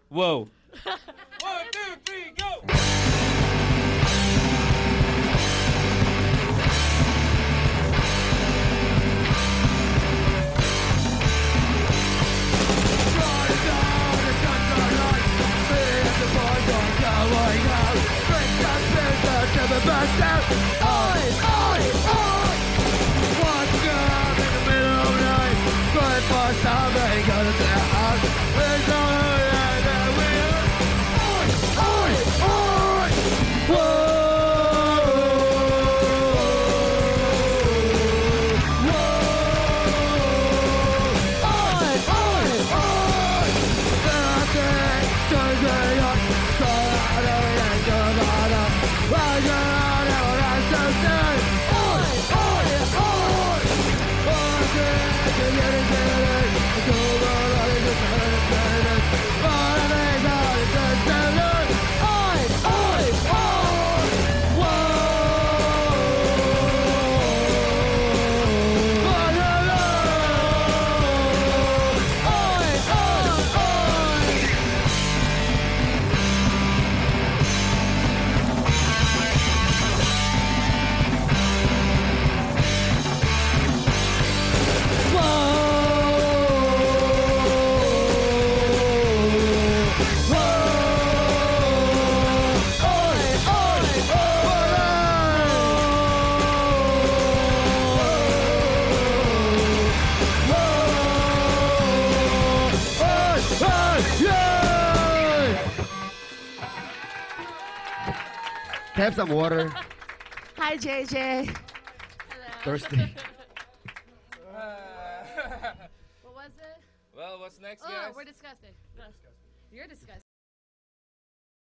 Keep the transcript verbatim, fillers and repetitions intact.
Whoa. One, two, three, go! Can I have some water? Hi, J J. Thirsty. What was it? Well, what's next, Oh, guys? we're disgusting. No. You're disgusting.